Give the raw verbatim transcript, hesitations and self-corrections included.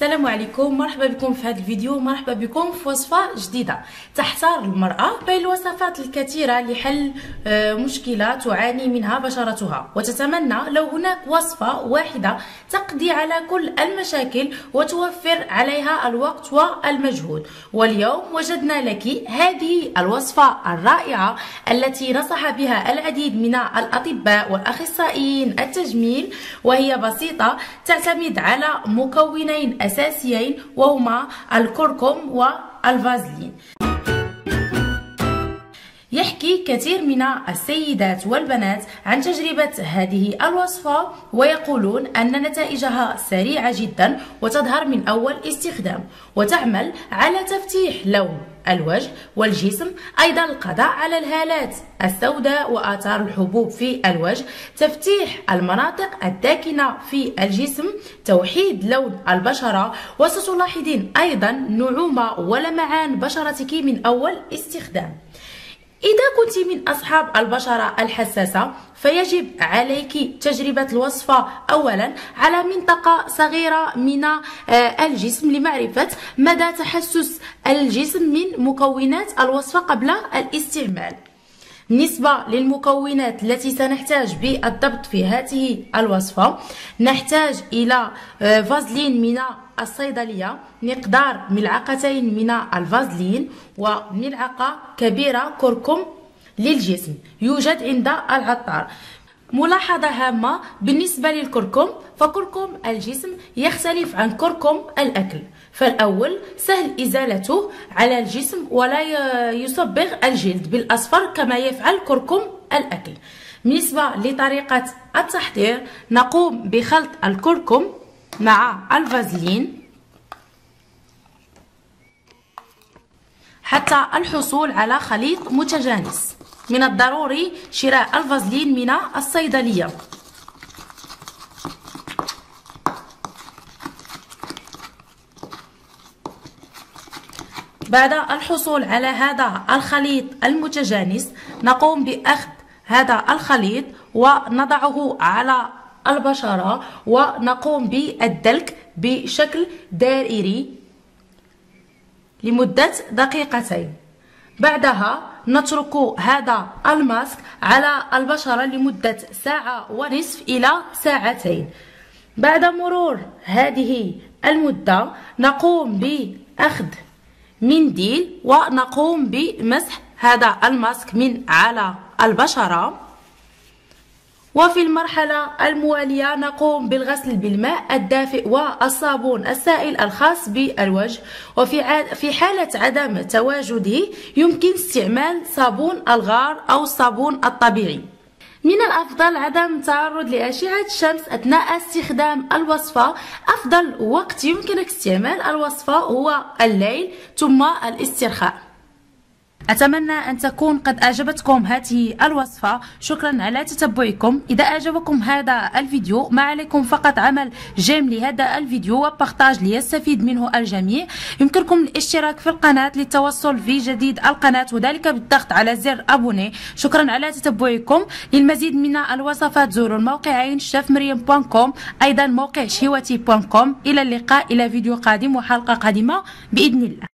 السلام عليكم، مرحبا بكم في هذا الفيديو. مرحبا بكم في وصفة جديدة. تحتار المرأة بين الوصفات الكثيرة لحل مشكلة تعاني منها بشرتها، وتتمنى لو هناك وصفة واحدة تقضي على كل المشاكل وتوفر عليها الوقت والمجهود. واليوم وجدنا لك هذه الوصفة الرائعة التي نصح بها العديد من الأطباء والأخصائيين التجميل، وهي بسيطة، تعتمد على مكونين أساسيين وهما الكركم والفازلين. يحكي كثير من السيدات والبنات عن تجربة هذه الوصفة، ويقولون أن نتائجها سريعة جدا وتظهر من أول استخدام، وتعمل على تفتيح لون الوجه والجسم، أيضا القضاء على الهالات السوداء وآثار الحبوب في الوجه، تفتيح المناطق الداكنة في الجسم، توحيد لون البشرة، وستلاحظين أيضا نعومة ولمعان بشرتك من أول استخدام. إذا كنت من أصحاب البشرة الحساسة فيجب عليك تجربة الوصفة أولا على منطقة صغيرة من الجسم لمعرفة مدى تحسس الجسم من مكونات الوصفة قبل الاستعمال. بالنسبة للمكونات التي سنحتاج بالضبط في هذه الوصفة، نحتاج إلى فازلين من الصيدلية، مقدار ملعقتين من الفازلين، وملعقة كبيرة كركم للجسم يوجد عند العطار. ملاحظة هامة بالنسبة للكركم، فكركم الجسم يختلف عن كركم الأكل، فالأول سهل إزالته على الجسم ولا يصبغ الجلد بالأصفر كما يفعل كركم الأكل. بالنسبة لطريقة التحضير، نقوم بخلط الكركم مع الفازلين حتى الحصول على خليط متجانس. من الضروري شراء الفازلين من الصيدلية. بعد الحصول على هذا الخليط المتجانس، نقوم بأخذ هذا الخليط ونضعه على البشرة ونقوم بالدلك بشكل دائري لمدة دقيقتين. بعدها نترك هذا الماسك على البشرة لمدة ساعة ونصف إلى ساعتين. بعد مرور هذه المدة نقوم بأخذ منديل ونقوم بمسح هذا الماسك من على البشرة. وفي المرحلة الموالية نقوم بالغسل بالماء الدافئ والصابون السائل الخاص بالوجه، وفي في حالة عدم تواجده يمكن استعمال صابون الغار أو الصابون الطبيعي. من الأفضل عدم التعرض لأشعة الشمس أثناء استخدام الوصفة. أفضل وقت يمكنك استعمال الوصفة هو الليل ثم الاسترخاء. أتمنى أن تكون قد أعجبتكم هذه الوصفة. شكرا على تتبعكم. إذا أعجبكم هذا الفيديو ما عليكم فقط عمل جيم لهذا الفيديو وبارتاج ليستفيد منه الجميع. يمكنكم الاشتراك في القناة للتوصل في جديد القناة، وذلك بالضغط على زر أبوني. شكرا على تتبعكم. للمزيد من الوصفات زوروا الموقعين شاف مريم دوت كوم، أيضا موقع شهوتي دوت كوم. إلى اللقاء، إلى فيديو قادم وحلقة قادمة بإذن الله.